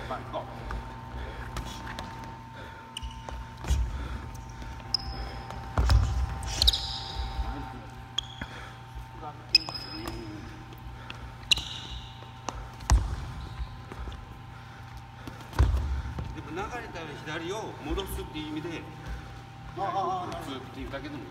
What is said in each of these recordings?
流れたら左を戻すっていう意味で、普通っていうだけでもいい。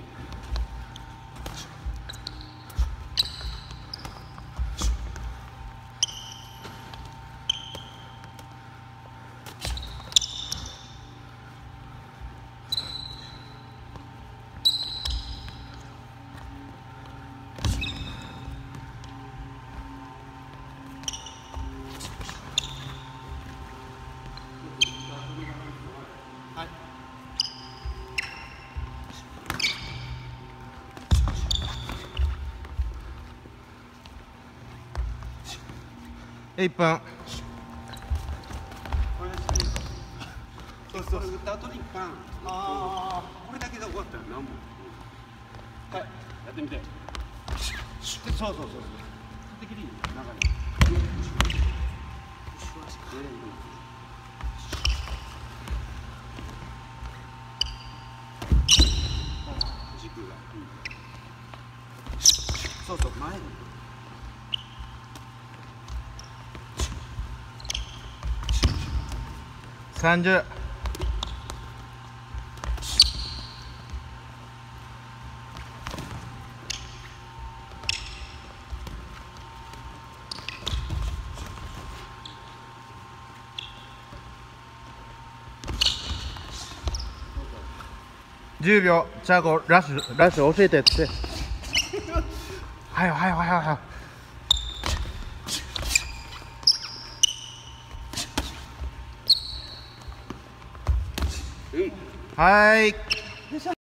はい。 1分。 これですね。そう打った後にパン。これだけで終わったら何も。はい。やってみて。そうそう。的に流れ。軸が。そう前に。 30。10秒。チャーゴラッシュ教えてって。はよ。はい。